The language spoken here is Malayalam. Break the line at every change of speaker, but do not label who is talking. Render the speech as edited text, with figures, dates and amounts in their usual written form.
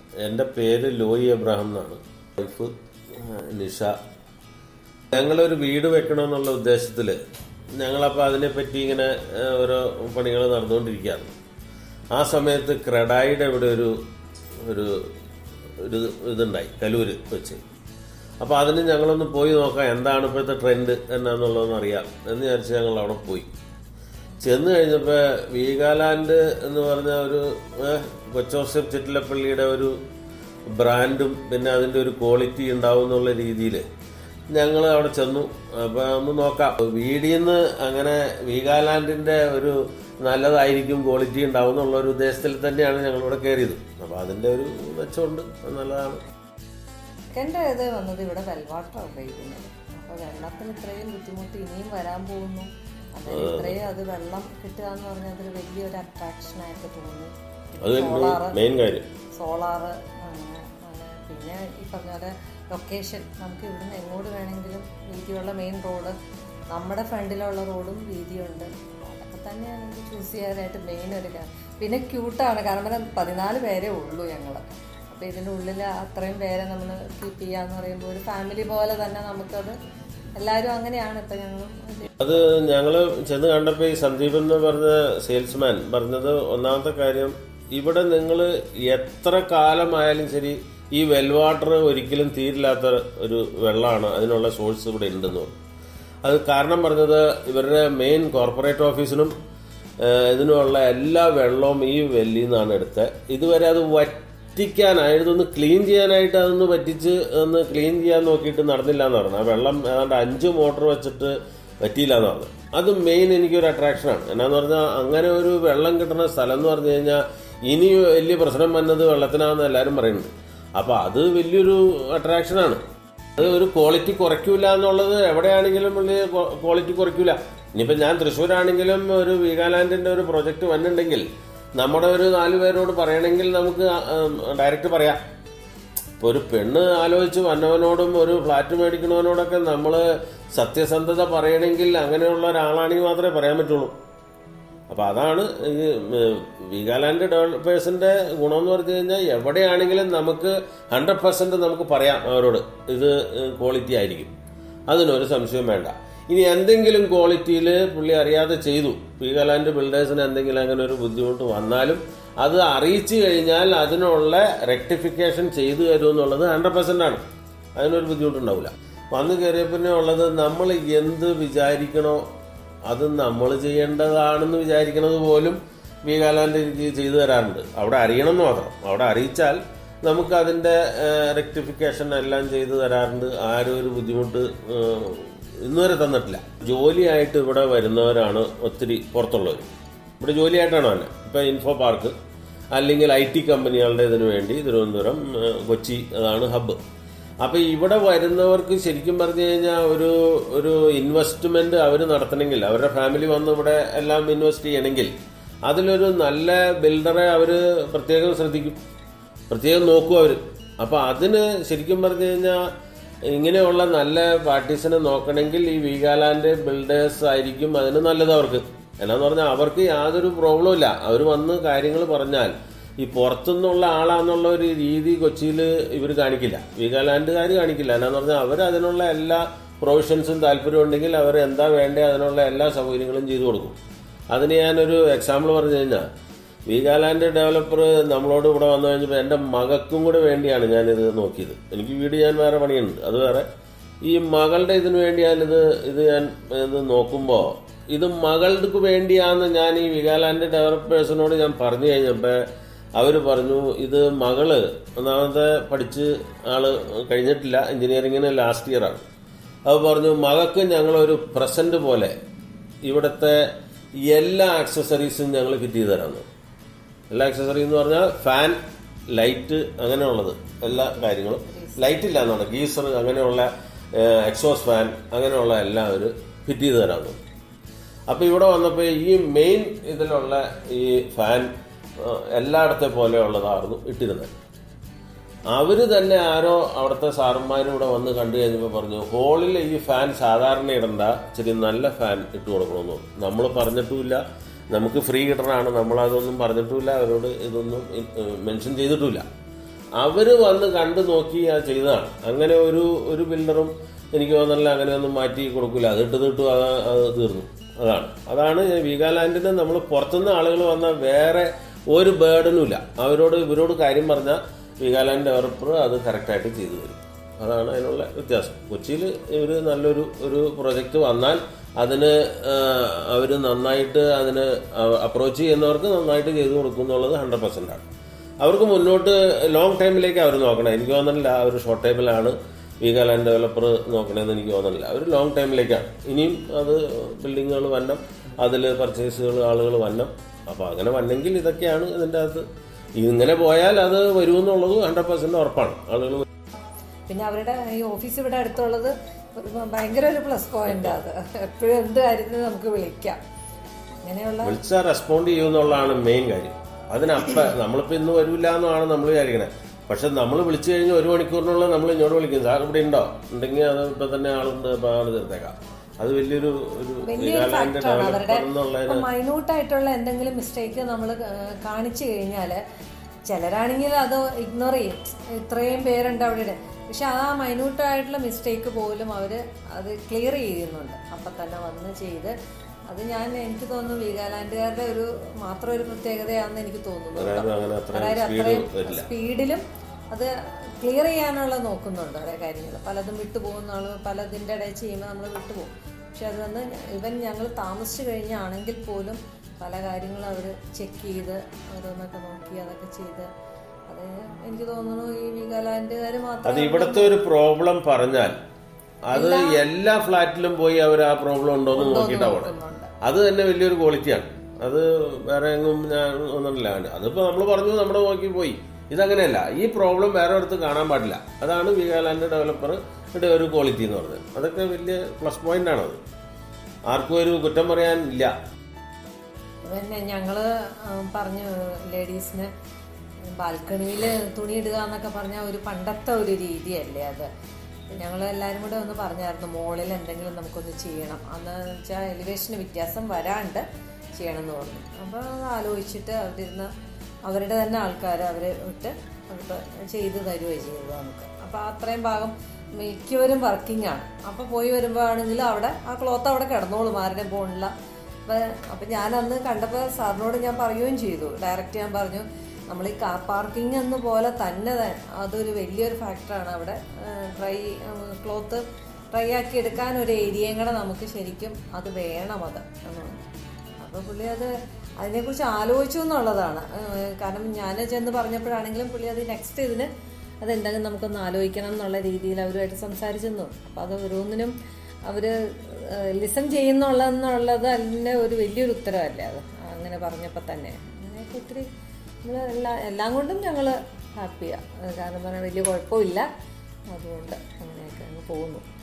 എൻ്റെ പേര് ലോയ് എബ്രഹാം എന്നാണ്. വൈഫ് നിഷ. ഞങ്ങളൊരു വീട് വെക്കണമെന്നുള്ള ഉദ്ദേശത്തിൽ ഞങ്ങളപ്പോൾ അതിനെപ്പറ്റി ഇങ്ങനെ ഓരോ പണികൾ നടന്നുകൊണ്ടിരിക്കുകയാണ്. ആ സമയത്ത് ക്രെഡായിയുടെ ഇവിടെ ഒരു ഇതുണ്ടായി, കലൂര് വെച്ച്. അപ്പോൾ അതിന് ഞങ്ങളൊന്ന് പോയി നോക്കാം, എന്താണ് ഇപ്പോഴത്തെ ട്രെൻഡ് എന്നാന്നുള്ളതെന്ന് അറിയാം എന്ന് വിചാരിച്ച് ഞങ്ങൾ അവിടെ പോയി. ചെന്ന് കഴിഞ്ഞപ്പോൾ വീഗാലാൻഡ് എന്ന് പറഞ്ഞ ഒരു കൊച്ചോസഫ് ചിറ്റിലപ്പള്ളിയുടെ ഒരു ബ്രാൻഡും പിന്നെ അതിൻ്റെ ഒരു ക്വാളിറ്റി ഉണ്ടാവും എന്നുള്ള രീതിയിൽ ഞങ്ങൾ അവിടെ ചെന്നു. അപ്പോൾ ഒന്ന് നോക്കാം, വീടിന്ന് അങ്ങനെ വീഗാലാൻഡിൻ്റെ ഒരു നല്ലതായിരിക്കും, ക്വാളിറ്റി ഉണ്ടാവും എന്നുള്ളൊരു ഉദ്ദേശത്തിൽ തന്നെയാണ് ഞങ്ങളിവിടെ കയറിയത്. അപ്പോൾ അതിൻ്റെ ഒരു മെച്ചമുണ്ട്, നല്ലതാണ്.
എൻ്റെ ഇത് വന്നത് ഇവിടെ വെൽവാട്ടർ ഉപയോഗിക്കുന്നത്. അപ്പോൾ വെള്ളത്തിന് ഇത്രയും ബുദ്ധിമുട്ട് ഇനിയും വരാൻ പോകുന്നു. അതായത് ഇത്രയും അത് വെള്ളം കിട്ടുക എന്ന് പറഞ്ഞാൽ അതൊരു വലിയൊരു അട്രാക്ഷനായിട്ട് തോന്നി. സോളാറ് പിന്നെ ഈ പറഞ്ഞ പോലെ ലൊക്കേഷൻ, നമുക്ക് ഇവിടുന്ന് എങ്ങോട്ട് വേണമെങ്കിലും വീതിയുള്ള മെയിൻ റോഡ്, നമ്മുടെ ഫ്രണ്ടിലുള്ള റോഡും വീതിയുണ്ട്. അതൊക്കെ തന്നെയാണ് എനിക്ക് ചൂസ് ചെയ്യാനായിട്ട് മെയിൻ ഒരു കാര്യം. പിന്നെ ക്യൂട്ടാണ്, കാരണം 14 പേരേ ഉള്ളൂ ഞങ്ങൾ. അപ്പോൾ ഇതിൻ്റെ ഉള്ളിൽ അത്രയും പേരെ നമ്മൾ കീപ്പ് ചെയ്യാന്ന് പറയുമ്പോൾ ഒരു ഫാമിലി പോലെ തന്നെ നമുക്കത് എല്ലാവരും അങ്ങനെയാണ്. ഇപ്പം
അത് ഞങ്ങൾ ചെന്ന് കണ്ടപ്പോൾ ഈ സന്ദീപ് എന്ന് പറഞ്ഞ സെയിൽസ്മാൻ പറഞ്ഞത്, ഒന്നാമത്തെ കാര്യം ഇവിടെ നിങ്ങൾ എത്ര കാലമായാലും ശരി ഈ വെൽവാട്ടർ ഒരിക്കലും തീരില്ലാത്ത ഒരു വെള്ളമാണ്, അതിനുള്ള സോഴ്സ് ഇവിടെ ഉണ്ടെന്ന് പറഞ്ഞു. അത് കാരണം പറഞ്ഞത് ഇവരുടെ മെയിൻ കോർപ്പറേറ്റ് ഓഫീസിനും ഇതിനുള്ള എല്ലാ വെള്ളവും ഈ വെല്ലിൽ നിന്നാണ് എടുത്തത്. ഇതുവരെ അത് വറ്റിക്കാനായിട്ടൊന്ന് ക്ലീൻ ചെയ്യാനായിട്ട് അതൊന്ന് വറ്റിച്ച് ഒന്ന് ക്ലീൻ ചെയ്യാൻ നോക്കിയിട്ട് നടന്നില്ല എന്ന് പറഞ്ഞു. ആ വെള്ളം ഏതാണ്ട് 5 മോട്ടർ വെച്ചിട്ട് വറ്റിയില്ല എന്ന് പറഞ്ഞു. അത് മെയിൻ എനിക്കൊരു അട്രാക്ഷനാണ്. എന്നാന്ന് പറഞ്ഞാൽ അങ്ങനെ ഒരു വെള്ളം കിട്ടുന്ന സ്ഥലം എന്ന് പറഞ്ഞു കഴിഞ്ഞാൽ ഇനി വലിയ പ്രശ്നം വന്നത് വെള്ളത്തിനാണെന്ന് എല്ലാവരും പറയുന്നുണ്ട്. അപ്പോൾ അത് വലിയൊരു അട്രാക്ഷനാണ്. അത് ഒരു ക്വാളിറ്റി കുറയ്ക്കൂല എന്നുള്ളത് എവിടെയാണെങ്കിലും വലിയ ക്വാളിറ്റി കുറയ്ക്കൂല. ഇനിയിപ്പോൾ ഞാൻ തൃശ്ശൂരാണെങ്കിലും ഒരു വീഗാലാൻഡിൻ്റെ ഒരു പ്രൊജക്റ്റ് വന്നിട്ടുണ്ടെങ്കിൽ നമ്മുടെ ഒരു 4 പേരോട് പറയണമെങ്കിൽ നമുക്ക് ഡയറക്റ്റ് പറയാം. ഇപ്പോൾ ഒരു പെണ്ണ് ആലോചിച്ച് വന്നവനോടും ഒരു ഫ്ലാറ്റ് മേടിക്കണവനോടൊക്കെ നമ്മൾ സത്യസന്ധത പറയണമെങ്കിൽ അങ്ങനെയുള്ള ഒരാളാണെങ്കിൽ മാത്രമേ പറയാൻ പറ്റുള്ളൂ. അപ്പോൾ അതാണ് ഈ വീഗാലാൻഡ് ഡെവലപ്പേഴ്സിൻ്റെ ഗുണമെന്ന് പറഞ്ഞു കഴിഞ്ഞാൽ എവിടെയാണെങ്കിലും നമുക്ക് 100% നമുക്ക് പറയാം അവരോട് ഇത് ക്വാളിറ്റി ആയിരിക്കും, അതിനൊരു സംശയം വേണ്ട. ഇനി എന്തെങ്കിലും ക്വാളിറ്റിയിൽ പുള്ളി അറിയാതെ ചെയ്തു, വീഗാലാൻഡ് ബിൽഡേഴ്സിന് എന്തെങ്കിലും അങ്ങനെ ഒരു ബുദ്ധിമുട്ട് വന്നാലും അത് അറിയിച്ചു കഴിഞ്ഞാൽ അതിനുള്ള റെക്ടിഫിക്കേഷൻ ചെയ്തു തരുമെന്നുള്ളത് 100% ആണ്. അതിനൊരു ബുദ്ധിമുട്ടുണ്ടാവില്ല. വന്നു കയറിയപ്പിന്നെ ഉള്ളത് നമ്മൾ എന്ത് വിചാരിക്കണോ അത് നമ്മൾ ചെയ്യേണ്ടതാണെന്ന് വിചാരിക്കുന്നത് പോലും വീഗാലാൻഡ് എനിക്ക് ചെയ്തു തരാറുണ്ട്. അവിടെ അറിയണമെന്ന് മാത്രം, അവിടെ അറിയിച്ചാൽ നമുക്ക് അതിൻ്റെ റെക്ടിഫിക്കേഷൻ എല്ലാം ചെയ്തു തരാറുണ്ട്. ആരും ഒരു ബുദ്ധിമുട്ട് ഇന്നുവരെ തന്നിട്ടില്ല. ജോലിയായിട്ട് ഇവിടെ വരുന്നവരാണ് ഒത്തിരി പുറത്തുള്ളവർ. ഇവിടെ ജോലിയായിട്ടാണ് തന്നെ. ഇപ്പം ഇൻഫോ പാർക്ക് അല്ലെങ്കിൽ IT കമ്പനികളുടെ ഇതിനു വേണ്ടി തിരുവനന്തപുരം, കൊച്ചി അതാണ് ഹബ്ബ്. അപ്പോൾ ഇവിടെ വരുന്നവർക്ക് ശരിക്കും പറഞ്ഞു കഴിഞ്ഞാൽ ഒരു ഇൻവെസ്റ്റ്മെന്റ് അവർ നടത്തണമെങ്കിൽ, അവരുടെ ഫാമിലി വന്ന് ഇവിടെ എല്ലാം ഇൻവെസ്റ്റ് ചെയ്യണമെങ്കിൽ അതിലൊരു നല്ല ബിൽഡറെ അവർ പ്രത്യേകം ശ്രദ്ധിക്കും, പ്രത്യേകം നോക്കും അവർ. അപ്പോൾ അതിന് ശരിക്കും പറഞ്ഞു കഴിഞ്ഞാൽ ഇങ്ങനെയുള്ള നല്ല പാർട്ടീസിനെ നോക്കണമെങ്കിൽ ഈ വീഗാലാൻഡ് ബിൽഡേഴ്സ് ആയിരിക്കും അതിന് നല്ലത് അവർക്ക്. എന്നാന്ന് പറഞ്ഞാൽ അവർക്ക് യാതൊരു പ്രോബ്ലം ഇല്ല. അവർ വന്ന് കാര്യങ്ങൾ പറഞ്ഞാൽ ഈ പുറത്തുനിന്നുള്ള ആളാന്നുള്ള ഒരു രീതി കൊച്ചിയിൽ ഇവർ കാണിക്കില്ല, വീഗാലാൻഡുകാർ കാണിക്കില്ല. എന്നാന്ന് പറഞ്ഞാൽ അവർ അതിനുള്ള എല്ലാ പ്രൊവിഷൻസും താല്പര്യം ഉണ്ടെങ്കിൽ അവർ എന്താ വേണ്ടേ അതിനുള്ള എല്ലാ സൗകര്യങ്ങളും ചെയ്തു കൊടുക്കും. അതിന് ഞാനൊരു എക്സാമ്പിൾ പറഞ്ഞു കഴിഞ്ഞാൽ, വീഗാലാൻഡ് ഡെവലപ്പർ നമ്മളോട് ഇവിടെ വന്നു കഴിഞ്ഞപ്പോൾ എൻ്റെ മകൾക്കും കൂടെ വേണ്ടിയാണ് ഞാനിത് നോക്കിയത്. എനിക്ക് വീട് ഞാൻ വേറെ പണിയുണ്ട്, അത് വേറെ. ഈ മകളുടെ ഇതിനു വേണ്ടി ഞാൻ നോക്കുമ്പോൾ ഇത് മകൾക്ക് വേണ്ടിയാണെന്ന് ഞാൻ ഈ വീഗാലാൻഡ് ഡെവലപ്പേഴ്സിനോട് ഞാൻ പറഞ്ഞു കഴിഞ്ഞപ്പോൾ അവർ പറഞ്ഞു ഇത് മകള് ഒന്നാമത്തെ പഠിച്ച് ആള് കഴിഞ്ഞിട്ടില്ല, എഞ്ചിനീയറിങ്ങിന് ലാസ്റ്റ് ഇയർ ആണ്. അത് പറഞ്ഞു മകൾക്ക് ഞങ്ങളൊരു പ്രസന്റ് പോലെ ഇവിടുത്തെ എല്ലാ ആക്സസറീസും ഞങ്ങൾ ഫിറ്റ് ചെയ്ത് തരാമെന്ന്. എല്ലാ ആക്സസറി എന്ന് പറഞ്ഞാൽ ഫാൻ, ലൈറ്റ്, അങ്ങനെയുള്ളത് എല്ലാ കാര്യങ്ങളും. ലൈറ്റ് ഇല്ല എന്നാണ്, ഗീസർ, അങ്ങനെയുള്ള എക്സോസ് ഫാൻ, അങ്ങനെയുള്ള എല്ലാം അവർ ഫിറ്റ് ചെയ്ത് തരാമെന്ന്. അപ്പോൾ ഇവിടെ വന്നപ്പോൾ ഈ മെയിൻ ഇതിലുള്ള ഈ ഫാൻ എല്ലായിടത്തെ പോലെയുള്ളതായിരുന്നു ഇട്ടിരുന്നത്. അവർ തന്നെ ആരോ അവിടുത്തെ സാറന്മാരും ഇവിടെ വന്ന് കണ്ടു കഴിഞ്ഞപ്പോൾ പറഞ്ഞു ഹോളിൽ ഈ ഫാൻ സാധാരണ ഇടണ്ട, ഇച്ചിരി നല്ല ഫാൻ ഇട്ട് കൊടുക്കണമെന്ന് പറഞ്ഞു. നമ്മൾ പറഞ്ഞിട്ടുമില്ല, നമുക്ക് ഫ്രീ കിട്ടണതാണ്, നമ്മളതൊന്നും പറഞ്ഞിട്ടുമില്ല, അവരോട് ഇതൊന്നും മെൻഷൻ ചെയ്തിട്ടുമില്ല. അവർ വന്ന് കണ്ടു നോക്കി ചെയ്തതാണ്. അങ്ങനെ ഒരു ബിൽഡറും എനിക്ക് തോന്നുന്നില്ല അങ്ങനെയൊന്നും മാറ്റി കൊടുക്കില്ല. അത് ഇട്ട് അത് തീർന്നു. അതാണ് വീഗാലാൻഡിന് നമ്മൾ പുറത്തുനിന്ന് ആളുകൾ വന്നാൽ വേറെ ഒരു ബേർഡനും ഇല്ല. ഇവരോട് കാര്യം പറഞ്ഞാൽ വീഗാലാൻഡ് ഡെവലപ്പർ അത് കറക്റ്റായിട്ട് ചെയ്തു തരും. അതാണ് അതിനുള്ള വ്യത്യാസം. കൊച്ചിയിൽ ഇവർ നല്ലൊരു പ്രൊജക്റ്റ് വന്നാൽ അതിന് അവർ നന്നായിട്ട് അതിന് അപ്രോച്ച് ചെയ്യുന്നവർക്ക് നന്നായിട്ട് ചെയ്തു കൊടുക്കും എന്നുള്ളത് 100% ആണ്. അവർക്ക് മുന്നോട്ട് ലോങ് ടൈമിലേക്ക് അവർ നോക്കണം. എനിക്ക് തോന്നുന്നില്ല അവർ ഷോർട്ട് ടൈമിലാണ് വീഗാലാൻഡ് ഡെവലപ്പർ നോക്കണമെന്ന് എനിക്ക് തോന്നുന്നില്ല. അവർ ലോങ് ടൈമിലേക്കാണ്. ഇനിയും അത് ബിൽഡിങ്ങുകൾ വരണം, അതിൽ പർച്ചേസുകൾ ആളുകൾ വരണം. അപ്പോൾ അങ്ങനെ വന്നെങ്കിൽ ഇതൊക്കെയാണ് ഇതിൻ്റെ അകത്ത്. ഇങ്ങനെ പോയാൽ അത് വരുമെന്നുള്ളത് 100% ഉറപ്പാണ്. ആളുകൾ
പിന്നെ അവരുടെ ഈ ഓഫീസ് ഇവിടെ അടുത്തുള്ളത് ഭയങ്കര ഒരു പ്ലസ് പോയിന്റ്. അത് എപ്പോഴും എന്ത് കാര്യത്തിന് നമുക്ക് വിളിക്കാം. അങ്ങനെയുള്ള
വിളിച്ചാൽ റെസ്പോണ്ട് ചെയ്യുമെന്നുള്ളതാണ് മെയിൻ കാര്യം. അതിനപ്പം നമ്മളിപ്പോൾ ഇന്ന് വരില്ല എന്നാണ് നമ്മൾ വിചാരിക്കണേ. പക്ഷെ നമ്മൾ വിളിച്ചു കഴിഞ്ഞ് 1 മണിക്കൂറിനുള്ള നമ്മൾ ഇങ്ങോട്ട് വിളിക്കും, സാർ ഇവിടെ ഉണ്ടെങ്കിൽ അത് ഇപ്പം തന്നെ ആളുണ്ട്, അപ്പോൾ ആൾ തീർത്തേക്കാം. അത് വലിയൊരു
ഫാക്ടറാണ്. അവരുടെ മൈന്യൂട്ടായിട്ടുള്ള എന്തെങ്കിലും മിസ്റ്റേക്ക് നമ്മൾ കാണിച്ചു കഴിഞ്ഞാൽ ചിലരാണെങ്കിൽ അത് ഇഗ്നോർ ചെയ്യും. ഇത്രയും പേരുണ്ട് അവിടെ. പക്ഷെ ആ മൈന്യൂട്ടായിട്ടുള്ള മിസ്റ്റേക്ക് പോലും അവർ അത് ക്ലിയർ ചെയ്യുന്നുണ്ട് അപ്പം തന്നെ വന്ന് ചെയ്ത്. അത് എനിക്ക് തോന്നുന്നു വീഗാലാൻഡുകാരുടെ മാത്രം ഒരു പ്രത്യേകതയാണെന്ന് എനിക്ക് തോന്നുന്നു. അതായത് അത്രയും സ്പീഡിലും അത് ക്ലിയർ ചെയ്യാനുള്ള നോക്കുന്നുണ്ട് ഓരോ കാര്യങ്ങൾ. പലതും വിട്ടുപോകുന്ന ആൾ പലതിൻ്റെ ഇടയിൽ ചെയ്യുമ്പോൾ നമ്മൾ വിട്ടുപോകും. പക്ഷെ അത് വന്ന് ഞങ്ങൾ താമസിച്ചു കഴിഞ്ഞാണെങ്കിൽ പോലും പല കാര്യങ്ങളും അവർ ചെക്ക് ചെയ്ത് ഓരോന്നൊക്കെ നോക്കി അതൊക്കെ ചെയ്ത്. അത് എനിക്ക് തോന്നുന്നു ഈ വീഗാലാൻഡുകാർ മാത്രം.
അത് ഇവിടുത്തെ ഒരു പ്രോബ്ലം പറഞ്ഞാൽ അത് എല്ലാ ഫ്ലാറ്റിലും പോയി അവർ ആ പ്രോബ്ലം ഉണ്ടോ എന്ന് നോക്കിയിട്ടാണ്. അത് തന്നെ വലിയൊരു ക്വാളിറ്റിയാണ്. അത് വേറെ എങ്ങും ഞാൻ ഒന്നുമില്ല. അതിപ്പോൾ നമ്മൾ പറഞ്ഞു, നമ്മുടെ നോക്കി പോയി. ഇതങ്ങനെയല്ല. ഈ പ്രോബ്ലം വേറെ അടുത്ത് കാണാൻ പാടില്ല. അതാണ് വീഗാലാൻഡ് ഡെവലപ്പറുടെ ഒരു ക്വാളിറ്റി എന്ന് പറഞ്ഞത്. അതൊക്കെ വലിയ പ്ലസ് പോയിന്റ് ആണത്. ആർക്കും ഒരു കുറ്റം പറയാനില്ല.
പിന്നെ ഞങ്ങള് പറഞ്ഞു ലേഡീസിന് ബാൽക്കണിയിൽ തുണി ഇടുക എന്നൊക്കെ പറഞ്ഞാൽ ഒരു പണ്ടത്തെ ഒരു രീതിയല്ലേ അത്. ഞങ്ങൾ എല്ലാവരും കൂടെ ഒന്ന് പറഞ്ഞായിരുന്നു മുകളിൽ എന്തെങ്കിലും നമുക്കൊന്ന് ചെയ്യണം. അന്ന് വെച്ചാൽ എലിവേഷന് വ്യത്യാസം വരാണ്ട് ചെയ്യണം എന്ന് പറഞ്ഞു. അപ്പോൾ അത് ആലോചിച്ചിട്ട് അവരുടെ തന്നെ ആൾക്കാർ അവരെ വിട്ട് അതിപ്പോൾ ചെയ്ത് തരുകയാണ് ചെയ്തത് നമുക്ക്. അപ്പോൾ അത്രയും ഭാഗം മിക്കവരും വർക്കിംഗ് ആണ്. അപ്പോൾ പോയി വരുമ്പോൾ ആണെങ്കിൽ അവിടെ ആ ക്ലോത്ത് അവിടെ കിടന്നോളും, ആരുടെയും പോണില്ല. അപ്പം ഞാനന്ന് കണ്ടപ്പോൾ സാറിനോട് ഞാൻ പറയുകയും ചെയ്തു. ഡയറക്റ്റ് ഞാൻ പറഞ്ഞു, നമ്മൾ ഈ കാർ പാർക്കിംഗ് എന്ന പോലെ തന്നെ അതൊരു വലിയൊരു ഫാക്ടറാണ്. അവിടെ ക്ലോത്ത് ഡ്രൈ ആക്കി എടുക്കാൻ ഒരു ഏരിയയും കൂടെ നമുക്ക് ശരിക്കും അത് വേണം അത് എന്ന് പറഞ്ഞു. അപ്പോൾ പുള്ളി അതിനെക്കുറിച്ച് ആലോചിച്ചു എന്നുള്ളതാണ്. കാരണം ഞാൻ ചെന്ന് പറഞ്ഞപ്പോഴാണെങ്കിലും പുള്ളി അത് നെക്സ്റ്റ് ഇതിന് അതെന്തെങ്കിലും നമുക്കൊന്ന് ആലോചിക്കണം എന്നുള്ള രീതിയിൽ അവരുമായിട്ട് സംസാരിച്ചെന്നു. അപ്പോൾ അത് ഓരോന്നിനും അവർ ലിസൺ ചെയ്യുന്നുള്ളത് അതിൻ്റെ ഒരു വലിയൊരു ഉത്തരവല്ലേ അത്. അങ്ങനെ പറഞ്ഞപ്പോൾ തന്നെ അങ്ങനെയൊക്കെ ഒത്തിരി എല്ലാം കൊണ്ടും ഞങ്ങൾ ഹാപ്പിയാണ്. കാരണം പറഞ്ഞാൽ വലിയ കുഴപ്പമില്ല. അതുകൊണ്ട് അങ്ങനെയൊക്കെ അങ്ങ് പോകുന്നു.